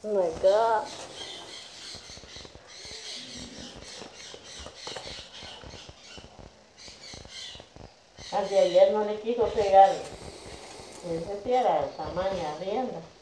Oh my God. Al de ayer no le quiso pegar. Ese sí era el tamaño arrienda.